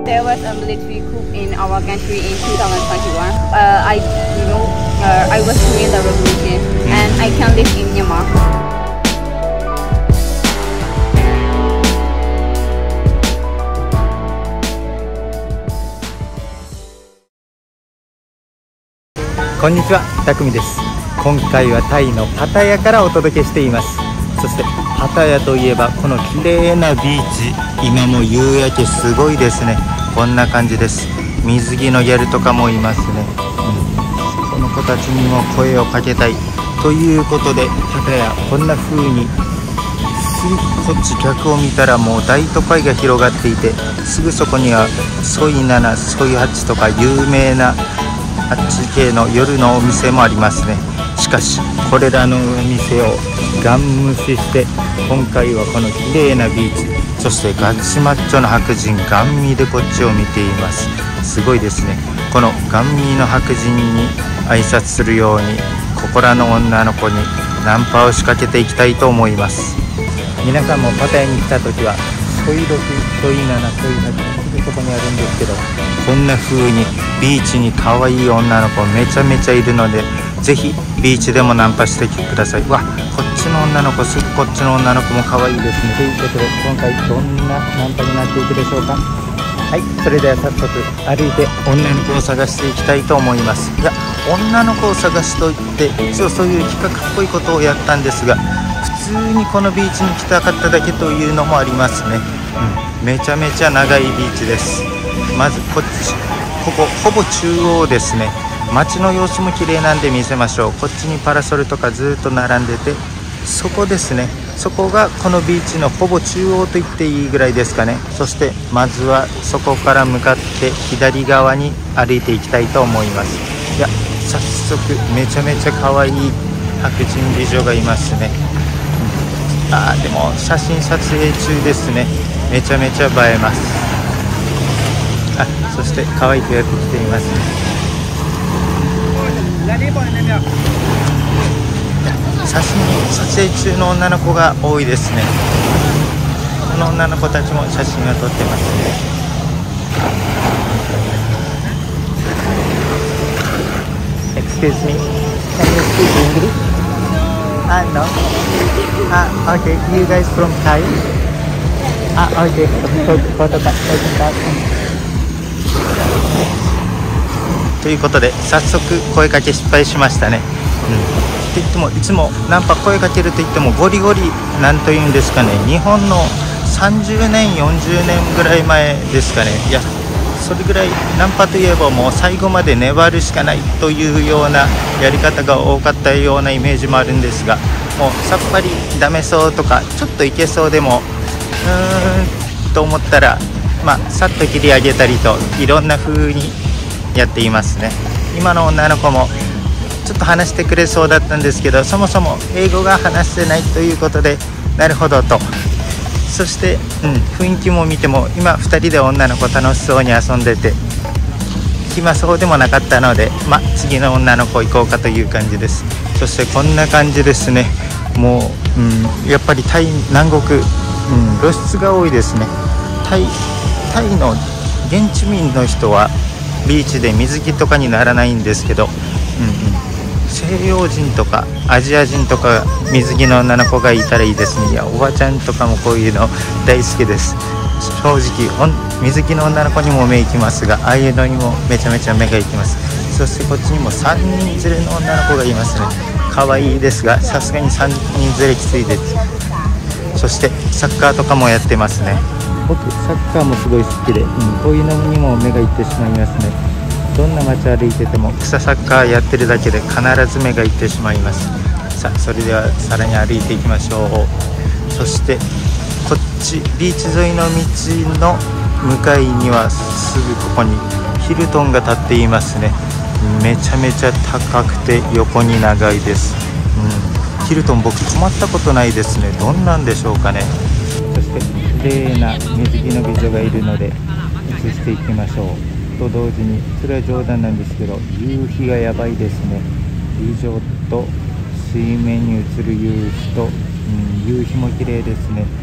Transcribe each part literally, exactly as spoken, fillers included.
there was a military coup in our country in two thousand twenty-one. Uh, I, you know, uh, I was doing the revolution, and I can live in Myanmar. こんにちは、たくみです。今回はタイのパタヤからお届けしています。そしてパタヤといえばこの綺麗なビーチ、今も夕焼けすごいですね。こんな感じです。水着のギャルとかもいますね、うん、そこの子たちにも声をかけたいということで、パタヤこんな風にすぐこっち逆を見たらもう大都会が広がっていて、すぐそこにはソイナナ、ソイハチとか有名なあっち系の夜のお店もありますね。しかしこれらのお店をガン無視して今回はこの綺麗なビーチ、そしてガチマッチョの白人ガンミーでこっちを見ています。すごいですね。このガンミーの白人に挨拶するようにここらの女の子にナンパを仕掛けていきたいと思います。皆さんもパタヤに来た時はソイろく、ソイなな、ソイはち、すぐそこにあるんですけど、こんな風にビーチに可愛い女の子めちゃめちゃいるので、ぜひビーチでもナンパしてきてください。わ、こっちの女の子、すぐこっちの女の子も可愛いですね。ということで今回どんなナンパになっていくでしょうか。はい、それでは早速歩いて女の子を探していきたいと思います。いや、女の子を探すといって一応そういう企画っぽいことをやったんですが、普通にこのビーチに来たかっただけというのもありますね、うん、めちゃめちゃ長いビーチです。まずこっち、ここほぼ中央ですね。街の様子も綺麗なんで見せましょう。こっちにパラソルとかずっと並んでて、そこですね、そこがこのビーチのほぼ中央と言っていいぐらいですかね。そしてまずはそこから向かって左側に歩いていきたいと思います。いや、早速めちゃめちゃ可愛い白人美女がいますね。あー、でも写真撮影中ですね。めちゃめちゃ映えます。あ、そして可愛くやってきていますね。写真撮影中の女の子が多いですね。この女の子たちも写真を撮ってますね。Excuse me, can you speak English? Ah, no. Ah, okay. You guys from Thai? Ah, okay. Photo card. ということで早速声かけ失敗しましたね。うん。って言ってもいつもナンパ声かけると言ってもゴリゴリなんというんですかね。日本のさんじゅうねん、よんじゅうねんぐらい前ですかね。いや、それぐらいナンパといえばもう最後まで粘るしかないというようなやり方が多かったようなイメージもあるんですが、もうさっぱりダメそうとかちょっといけそうでもうーんと思ったら、まあさっと切り上げたりといろんな風にやっていますね。今の女の子もちょっと話してくれそうだったんですけど、そもそも英語が話せないということで、なるほどと。そして、うん、雰囲気も見ても今ふたりで女の子楽しそうに遊んでて暇そうでもなかったので、まあ次の女の子行こうかという感じです。そしてこんな感じですね。もう、うん、やっぱりタイ南国、うん、露出が多いですね。タイ、タイの現地民の人はビーチで水着とかにならないんですけど、うんうん、西洋人とかアジア人とか水着の女の子がいたらいいですね。いや、おばちゃんとかもこういうの大好きです。正直水着の女の子にも目いきますが、ああいうのにもめちゃめちゃ目がいきます。そしてこっちにもさんにん連れの女の子がいますね。可愛いですがさすがにさんにん連れきついです。そしてサッカーとかもやってますね。僕サッカーもすごい好きで、うん、こういうのにも目がいってしまいますね。どんな街歩いてても草サッカーやってるだけで必ず目がいってしまいます。さあ、それではさらに歩いていきましょう。そしてこっちビーチ沿いの道の向かいにはすぐここにヒルトンが建っていますね。めちゃめちゃ高くて横に長いです、うん、ヒルトン僕泊まったことないですね。どんなんでしょうかね。そして綺麗な水着の美女がいるので映していきましょうと同時に、それは冗談なんですけど夕日がやばいですね。美女と水面に映る夕日と、うん、夕日も綺麗ですね。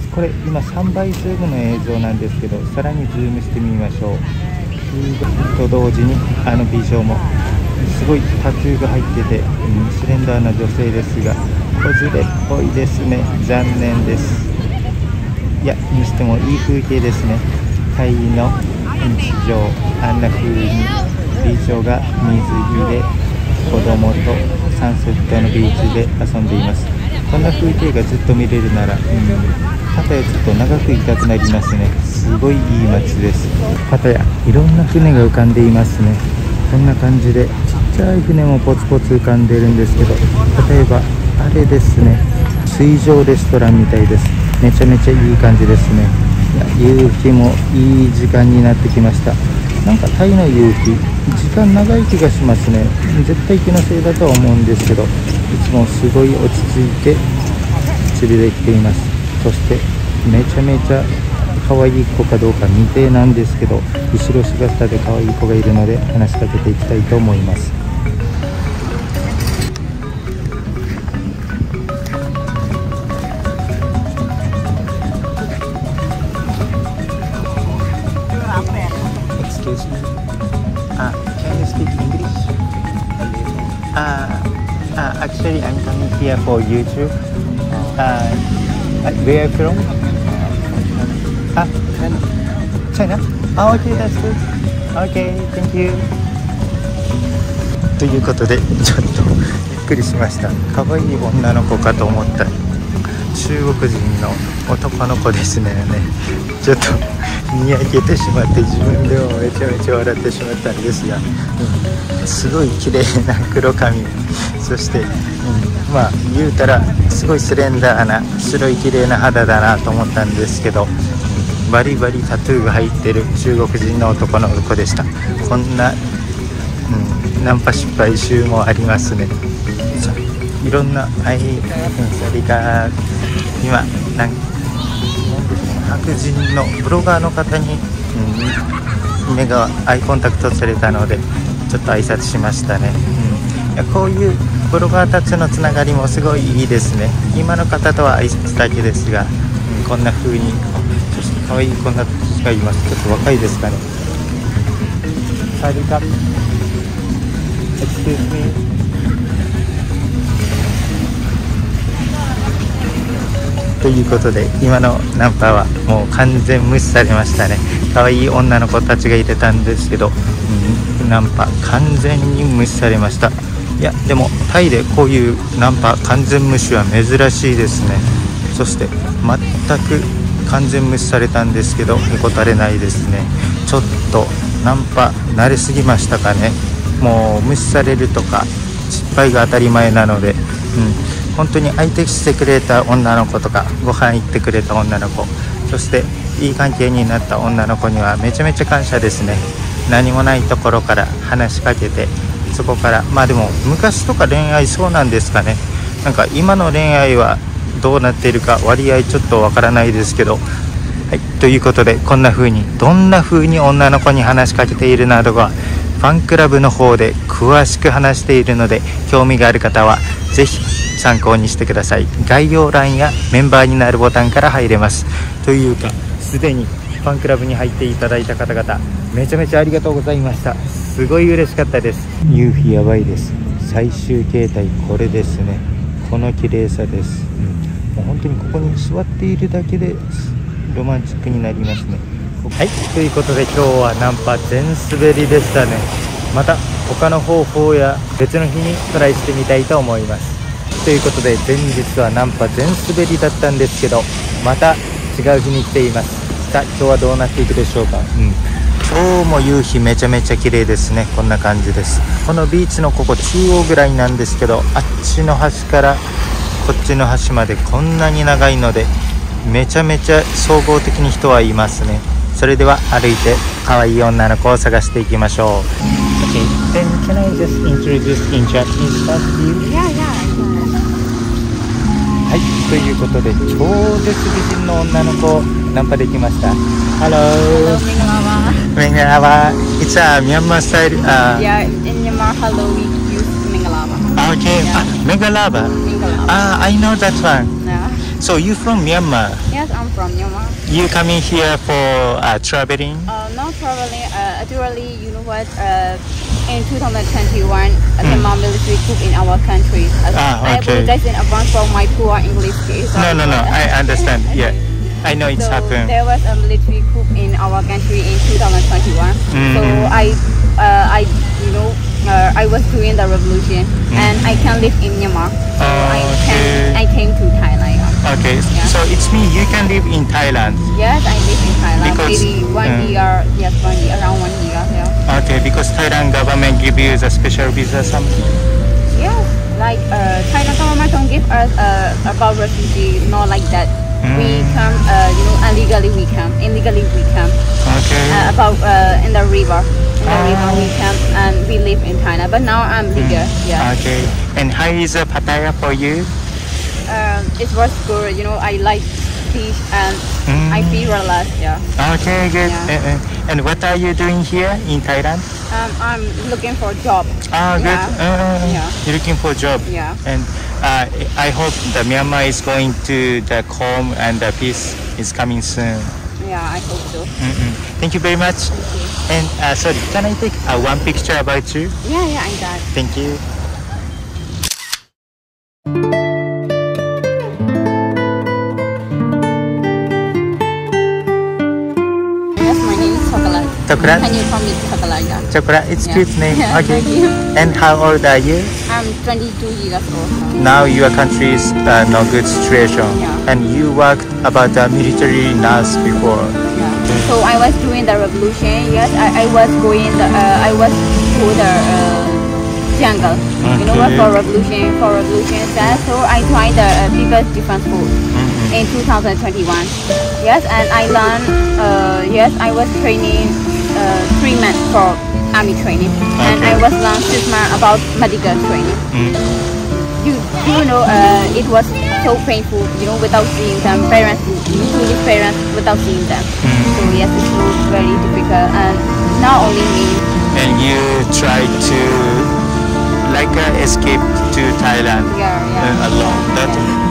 これ今さんばいズームの映像なんですけど、さらにズームしてみましょう。と同時にあの美女もすごいタトゥーが入ってて、うん、スレンダーな女性ですが子連れっぽいですね。残念です。いやにしてもいい風景ですね。タイの日常、あんな風に美女が水着で子供とサンセットのビーチで遊んでいます。こんな風景がずっと見れるなら、うん、かたやちょっと長くいたくなりますね。すごいいい街です。かたやいろんな船が浮かんでいますね。こんな感じでちっちゃい船もポツポツ浮かんでるんですけど、例えばあれですね、水上レストランみたいです。めちゃめちゃいい感じですね。いや夕日もいい時間になってきました。なんかタイの夕日時間長い気がしますね。絶対気のせいだとは思うんですけど、いつもすごい落ち着いて釣りできています。そしてめちゃめちゃ可愛い子かどうか未定なんですけど、後ろ姿で可愛い子がいるので話しかけていきたいと思います。Excuse me. Uh, can you speak English? Uh, uh, actually, I'm coming here for YouTube. Uh, where are you from? Ah, China. Ah, okay, that's good. Okay, thank you. ということで、ちょっとびっくりしました。可愛い女の子かと思った中国人の男の子ですね。ちょっとにやけてしまって自分でもめちゃめちゃ笑ってしまったんですが、うん、すごい綺麗な黒髪、そして、うん、まあ言うたらすごいスレンダーな白い綺麗な肌だなと思ったんですけど、バリバリタトゥーが入ってる中国人の男の子でした。こんな、うん、ナンパ失敗集もありますね。いろんな、はい、それが今なん白人のブロガーの方に、うん、目がアイコンタクトされたのでちょっと挨拶しましたね。うん、いやこういうブロガーたちのつながりもすごいいいですね。今の方とは挨拶だけですが、うん、こんな風にそして可愛いこんな人がいます。ちょっと若いですかね。サリカ Excuse me。ということで今のナンパはもう完全無視されましたね。可愛い女の子たちがいてたんですけど、うん、ナンパ完全に無視されました。いやでもタイでこういうナンパ完全無視は珍しいですね。そして全く完全無視されたんですけどへこたれないですね。ちょっとナンパ慣れすぎましたかね。もう無視されるとか失敗が当たり前なので、うん本当に相手してくれた女の子とかご飯行ってくれた女の子、そしていい関係になった女の子にはめちゃめちゃ感謝ですね。何もないところから話しかけて、そこからまあでも昔とか恋愛そうなんですかね。なんか今の恋愛はどうなっているか割合ちょっとわからないですけど、はい、ということでこんな風にどんな風に女の子に話しかけているなどがファンクラブの方で詳しく話しているので、興味がある方はぜひ参考にしてください。概要欄やメンバーになるボタンから入れます。というかすでにファンクラブに入っていただいた方々めちゃめちゃありがとうございました。すごい嬉しかったです。夕日やばいです。最終形態これですね。この綺麗さです、うん、もう本当にここに座っているだけでロマンチックになりますね。はい、ということで今日はナンパ全滑りでしたね。また他の方法や別の日にトライしてみたいと思います。ということで前日はナンパ全滑りだったんですけど、また違う日に来ています。さあ今日はどうなっていくでしょうか。うん、今日も夕日めちゃめちゃ綺麗ですね。こんな感じです。このビーチのここ中央ぐらいなんですけど、あっちの端からこっちの端までこんなに長いのでめちゃめちゃ総合的に人はいますね。それでは歩いて可愛い女の子を探していきましょう。 Okay, then can I just introduce in Japanese to you? Yeah, yeah. はい、ということで超絶美人の女の子をナンパできました。 Hello, Hello, Mingalawa. Mingalawa. It's a Myanmar style. Uh, Yeah, in Myanmar, hello, we use Mingalawa. Okay, Yeah. uh, Mingalawa. Mingalawa. Ah, I know that one. Yeah. So you from Myanmar? Yes, I'm from Myanmar. You coming here for uh, traveling? Uh, not traveling. Uh, actually, you know what? Uh, in two thousand twenty-one, uh, the Myanmar military coup in our country. Uh, Ah, I okay. apologize in advance for my poor English skills. No, no, no. I understand. Yeah, I know it's So happened. there was a military coup in our country in two thousand twenty-one. Mm. So I, uh, I, you know, uh, I was doing the revolution, and I can live in Myanmar. So I can, Okay. I came to Thailand. Okay, Yeah. so it's me. You can live in Thailand. Yes, I live in Thailand. Because, Maybe one uh, year. Yes, one year, around one year. Yeah. Okay, because Thailand government give you a special visa something. Yes, like uh, Thailand government don't give us uh, about refugee, not like that. We Mm. come, uh, you know, illegally we come, illegally we come. Okay. Uh, about uh, in the river, in the Oh. river we come and we live in Thailand. But now I'm legal. Yeah. Okay. And how is uh, Pattaya for you? Um, it was good. You know, I like fish and Mm. I feel relaxed. Yeah. Okay, good. Yeah. Uh, uh, and what are you doing here in Thailand? Um, I'm looking for a job. Ah, good. Yeah. Uh, Yeah. You're looking for a job. Yeah. And uh, I hope the Myanmar is going to the calm and the peace is coming soon. Yeah, I hope so. Mm-mm. Thank you very much. And uh, sorry, can I take uh, one picture about you? Yeah, yeah, I got. Thank you. Yes, my name is Chocolate. Chocolate? Can you call me Chocolate? Yeah. Chocolate, it's Yeah. cute name. Yeah, Okay. thank you. And how old are you? I'm twenty-two years old. Now your country is uh, no good situation. Yeah. And you worked about the military nurse before. Yeah. So I was doing the revolution. Yes, I, I was going the uh, I was to the uh, jungle. You know what, Okay. for revolution, for revolution stuff. So I tried the uh, People's Defense Force Mhm. in two thousand twenty-one. Yes, and I learned. Uh, yes, I was training uh, three months for army training, and Okay. I was learned six months about medical training. Mm. You, you know, uh, it was so painful, you know, without seeing them, parents, including parents, without seeing them. So yes, it was very difficult, and not only me. And you try to like uh, escape to Thailand Yeah, yeah. uh, alone. That